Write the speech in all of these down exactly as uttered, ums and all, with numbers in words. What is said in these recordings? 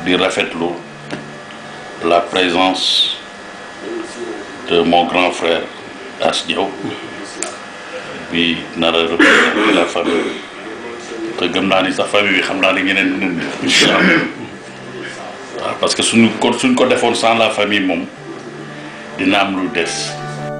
di rafetlu la présence de mon grand frère As Diaw bi nar a représenter la famille te gëm naa ni sax famille bi xam naa ni ñeneen ñeneen incha allah waaw parce que suñu ko suñ ko defoon sans la famille moom dina am lu des.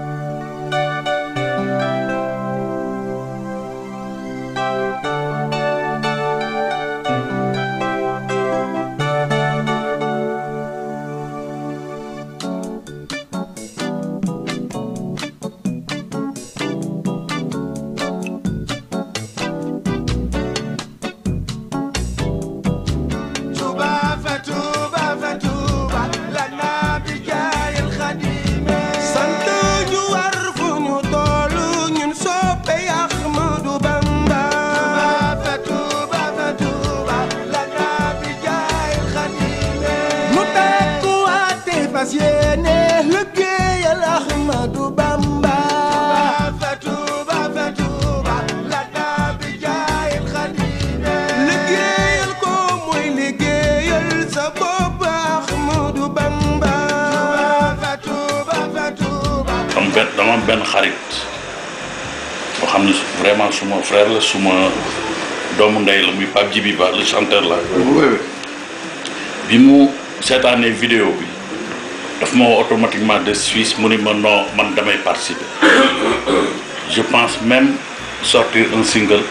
dama am benn xarit boo xam ne vraiment suma frère la suma doomu ndey la muy Pape Djibi Ba le chanteur la bi mu seetaanee vidéo bi daf ma woo automatiquement de Suisse mu ni ma non man damay participer je pense même sortir un single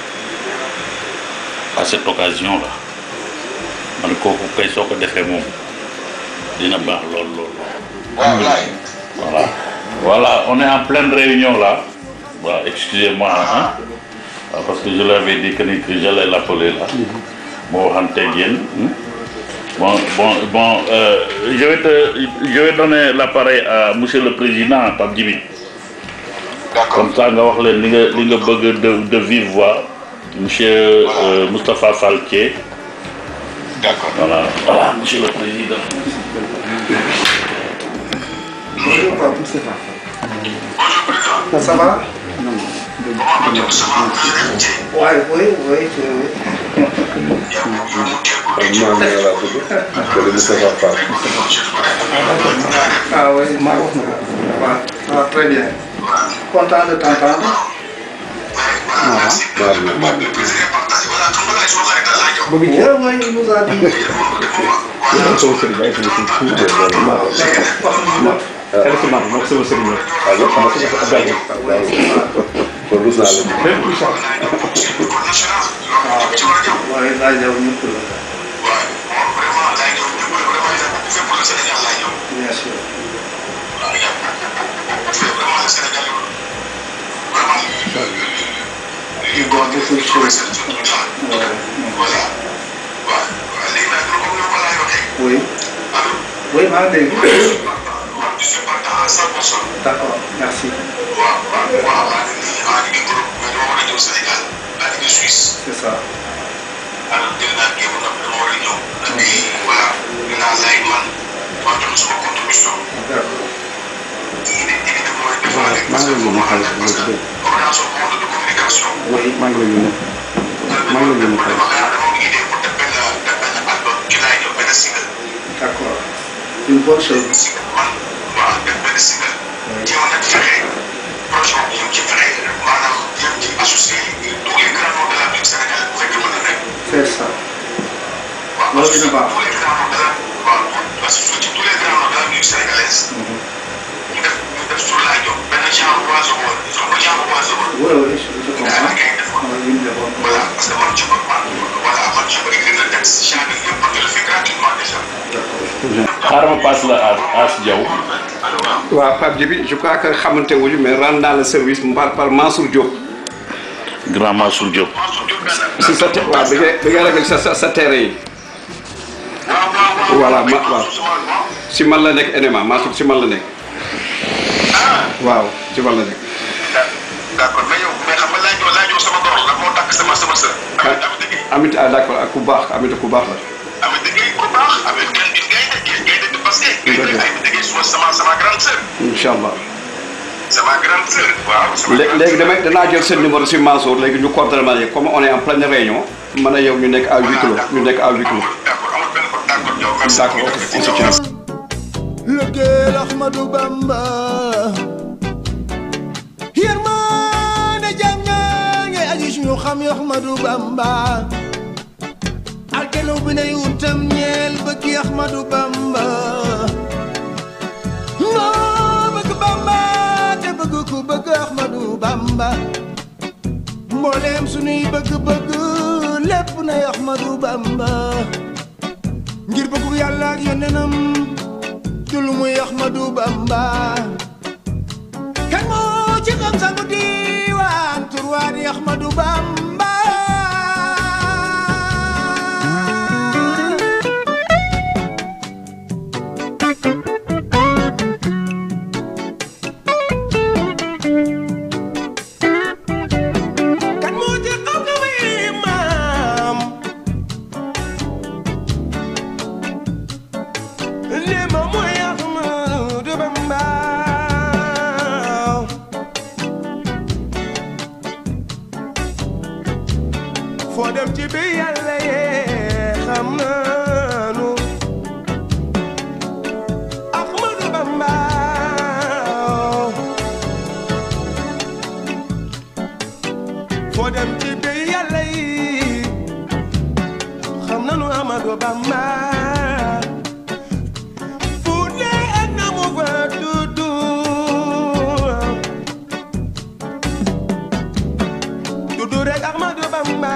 à cette occasion là man kooku kay soo ko defee moom dina baax lool lool voilà voilà on est en pleine réunion là voilà, excusez-moi hein, parce que je l'avais dit que, que j'allais l'appeler là bon bon bon bon euh, je vais te je vais donner l'appareil à monsieur le président Pape Djibi. Comme ça nga wax leen li nga li nga bëgg de de vive voix monsieur euh, Moustapha Faltier. D'accord. Voilà voilà monsieur le président. Bonjour Pape Moustapha. Bonjour ça va? Non. Oui, oui, oui, oui. Ah oui, Maroc. Ah, très bien. Content de t'entendre. Ah, oui, oui, il nous a dit. Oui. Oui, madame. D'accord, merci. C'est ça. D'accord. Une bonne chose. C'est ça. Loolu dina baax. Parce que tous les grands de la musique sénégalaise. ñu def ñu def sur la jox benn genre oiseau boobu xam nga genre oiseau boobu. Oui oui je comprends. Voilà parce que man je peux pas voilà man je peux écrire le texte genre yëpp je le fais gratuitement déjà. D'accord. xaaral ma passe la As Diaw. waaw Pape Djibi je crois que xamante wuñu mais rendre dans le service par par Mansour Diop. Grand Mansour Diop. si sa te waaw bi nga bi nga réglé sa sa terrain yi. voilà ma waaw si man la nekk N M A Mansour si man la nekk. waaw si man la nekk. d'accord mais yow mais xam nga laajoo laajoo sama borom la moo takk sama sama sër. Amit ah d'accord ak ku baax Amit ku baax la. Amit dëgg ku baax Amit gën gën ngay dëgg ngay dëgg parce que. Amit dëgg suma sama sama grande sœur. incha allah. sama grande sœur waaw. léegi léegi damay danaa jël seen numéro si Mansour léegi ñu coordonné ma comme on est en pleine réunion man a yow ñu nekk à huis clos ñu nekk à huis clos. d'accord amul benn ko d'accord yow merci d'accord on se tient. Lëggéeyal Ahmadou Bamba yërmande jàmm ñaange aji suñu xam yi Ahmadou Bamba alkelo bi nay utam ñeel bëggi Ahmadou Bamba noo bëgg Bamba te bëgg ku bëgg Ahmadou Bamba mbooleem suñuy bëgg-bëgg lépp nay Ahmadou Bamba ngir bëggu yàlla ak yonenam dulu muy Ahmadou Bamba kan moo ci xam sangu diiwaan turwaan yi Ahmadou Bamba kan moo ci xam lu muy maam lima muy Ahmadou Bamba foo dem ci bi Yàlla yee xam naanu Ahmadou Bamba foo dem ci bi Yàlla yi xam naanu Ahmadou Bamba fu ne ak na mu fa tuddu tuddu rek Ahmadou Bamba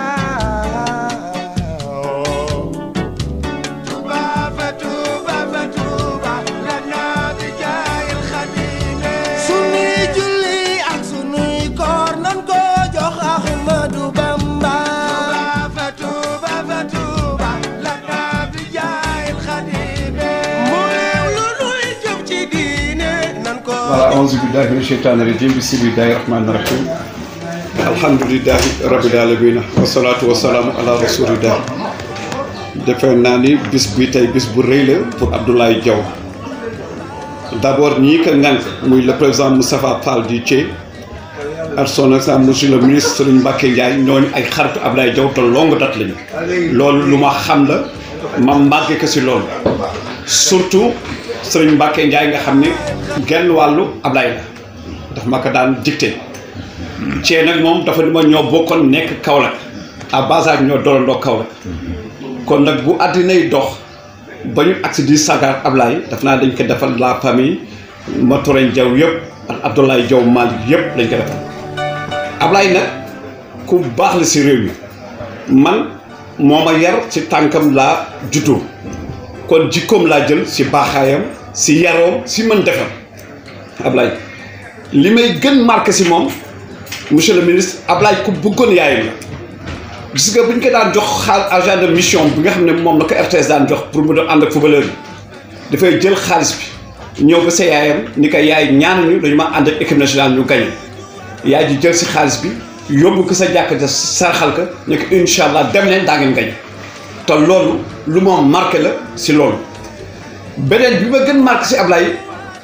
أعوذ بالله من الشيطان الرجيم بسم الله الرحمن الرحيم الحمد لله رب العالمين والصلاة والسلام على رسول الله defe naa ni bis bi tey bis bu rëy la pour Abdoulaye Diaw d'abord ñii ko ngànk muy le président Moustapha Fall di Thié ak son excellence monsieur le ministre Serigne Mbacké Ndiaye ñooñu ay xaritu Abdoulaye Diaw te longue date lañu loolu lu ma xam la ma màggee ko si loolu surtout Serigne Mbacké Ndiaye nga xam ne genn wàllu Ablaye la daf ma ko daan dicté Thié nag moom dafa ni ma ñoo bokkoon nekk Kaolack à bas âge ñoo doorandoo Kaolack kon nag bu àddinay dox ba ñu agsi di sagar Ablaye daf naa dañ ko defal la famille Matourène Diaw yëpp ak Abdoulaye Diaw Malick yëpp dañ ko defal Ablaye nag ku baax la si réew mi man moo ma yar si tànkam laa juddoo kon jikkoom laa jël si baaxaayam si yaroom si mën defar Ablaye li may gën marqué si moom monsieur le ministre Ablaye ku bëggoon yaayam la gis nga bu ñu ko daan jox xaal agent de mission bi nga xam ne moom la ko R T S daan jox pour mu doon ànd ak footballeur bi dafay jël xaalis bi ñëw ba sa yaayam ni ko yaay ñaanuñu dañu ma ànd ak équipe nationale ñu gañe yaay ji jël si xaalis bi yóbbu ko sa jàkk ja sarxal ko ne ko incha allah dem leen daa ngeen gañe te loolu lu moom marqué la si loolu beneen bi ma gën marqué si Ablaye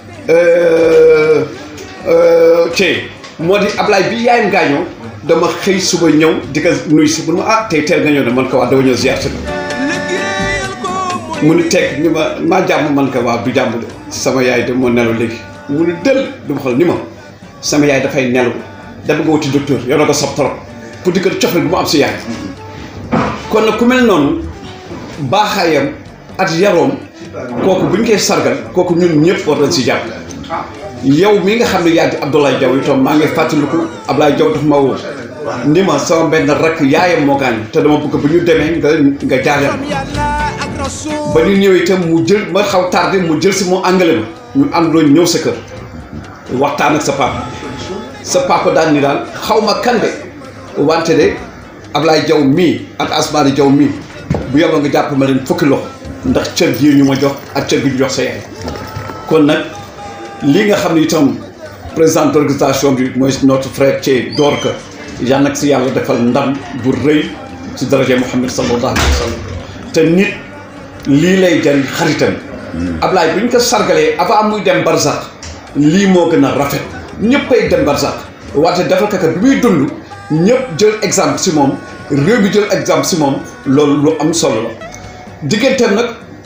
Thié moo di Ablaye bi yaayam gaañoo dama xëy suba ñëw di ko nuyu si bu ma ah tey teel nga ñëw ne man ko wax dama ñëw ziar si mu ni teg ni ma maa jàmm man ko waa du jàmm de sama yaay de moo nelaw léegi mu ni dël du ma xool ni ma sama yaay dafay nelaw dama nga wuti docteur yow na ko sob trop pour di ko cofle bu mu am si yaay kon nag ku mel noonu baaxaayam at yaroom kooku bu ñu koy sargal kooku ñun ñëpp war nañ si jàpp yow mi nga xam ne yaa di Abdoulaye Diaw itam maa ngi fàttaliku Abdoulaye Diaw dafa ma woo ni ma sama benn rakk yaayam moo gaañ te dama bëgg bu ñu demee nga nga jaareel ba ñu ñëwee itam mu jël ma xaw tardé mu jël si mu angale ma ñu àndoo ñëw sa kër waxtaan ak sa papa sa papa daal ni daal xaw ma kan de wante de Abdoulaye Diaw mii ak Asmaani Diaw mii bu yeboo nga jàpp ma leen fukki loxo ndax cër gi ñu ma jox ak cër gi ñu jox sa yaay kon nag lii nga xam ne itam président d'organisation bi mooy notre frère Thié door ka yal nag si yàlla defal ndam bu rëy si daraje Muhammad sallallahu alayhi wa sallam te nit lii lay jariñ xaritam Ablaye bu ñu ko sargalee avant muy dem barzak lii moo gën a rafet ñëppay dem barzak wante defal kaka bi muy dund ñëpp jël exemple si moom réew bi jël exemple si moom loolu lu am solo la digganteem nag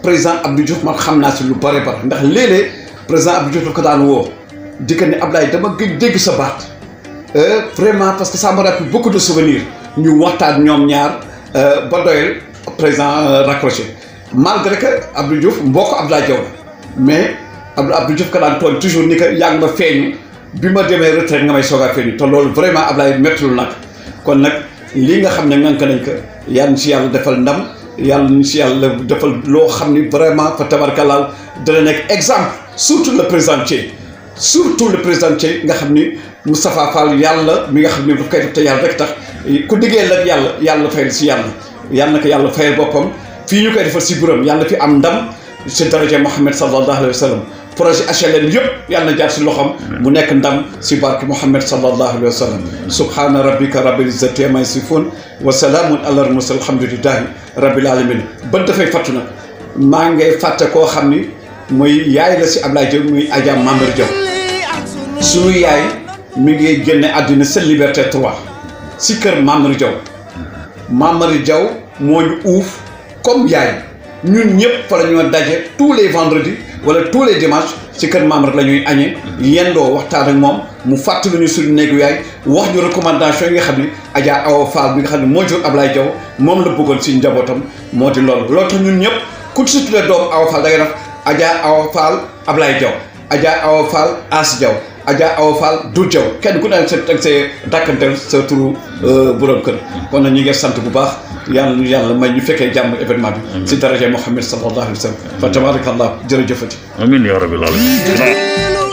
président Abdou Diouf man xam naa si lu bare bare ndax léeg-léeg président Abdou Diouf daf ko daan woo di ko ne Ablaye dama gëj dégg sa baat vraiment parce que ça me rappelle beaucoup de souvenirs ñu waxtaan ñoom ñaar ba doyal président raccroché malgré que Abdou Diouf mbokk Abdoulaye Diaw mais Abdou Diouf ka daan tool toujours ni que yaa ngi ma feeñu bi ma demee retraite nga may soog a feeñu te loolu vraiment Ablaye méttiwul nag kon nag lii nga xam ne ngànk nañ ko yàlla na si yàlla defal ndam yàlla na si yàlla defal loo xam ni vraiment fa tabarkalaal dana nekk exemple surtout le président Thié surtout le président Thié nga xam ni Moustapha Fall yàlla mi nga xam ni daf koy def te yàlla rek tax ku diggee la yàlla yàlla fayal si yàlla yàlla na ko yàlla fayal boppam fii ñu koy defal si buram yàlla na fi am ndam si daraja Mouhamed sallallahu alayhi wa sallam projet H L M yëpp yàlla na jaar si loxam mu nekk ndam si barke Mouhamed sallallahu alayhi wa sallam subhana rabbika rabbil izzati amma yasifun wa salaamun ala al-mursalin alhamdulillahi rabbil alamin ba dafay fattu nag maa ngay fàtte koo xam ni mooy yaay la si Ablaye Diaw muy Adja Mamar Diaw suñu yaay mi ngi génne àddina sa liberté trois si kër Mamar Diaw Mamar Diaw moo ñu uuf comme yaay ñun ñëpp fa la ñoo daje tous les vendredis wala tous les dimanches ci kër Mamar la ñuy añee yendoo waxtaan ak moom mu fàttali ñu suñu néegu yaay wax ñu recommandation yi nga xam ne Adja Awa Fall bi nga xam ne moo jur Ablaye Diaw moom la bëggoon si njabootam moo di loolu loolu tax ñun ñëpp ku ci tuddee doomu Awa Fall da ngay def Adja Awa Fall Ablaye Diaw Adja Awa Fall As Diaw Adja Awa Fall du Diaw kenn ku ne sa teg see dàkkanteel sa turu borom kër kon nag ñu ngi sant bu baax yàlla nu yàlla may ñu fekkee jàmm événement bi si daraja Mouhamed sallallahu alayhi wa sallam fa tabarakallah jërëjëfati amiin yaa rabbil alamin